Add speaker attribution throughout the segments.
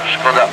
Speaker 1: Škoda.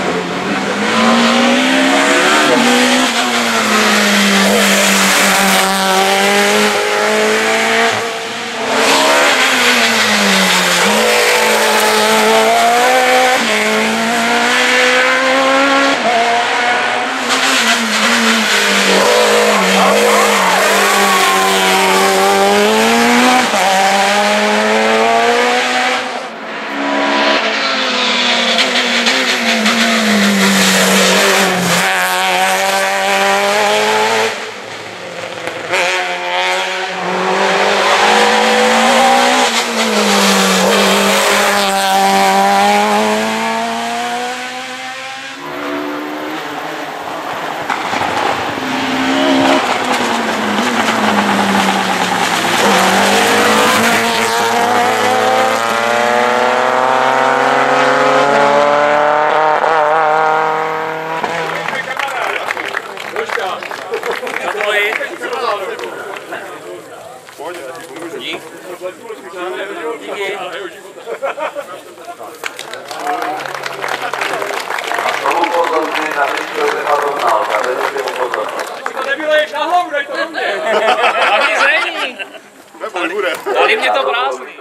Speaker 2: Dík.
Speaker 1: Díky. Znovu pozorný na místě Adonálka, vedete upozornost.
Speaker 2: To nebylo jít na hlavu, daj to do mě. Taky zení.
Speaker 3: Nebo bude.
Speaker 2: Dali mě to prázdný.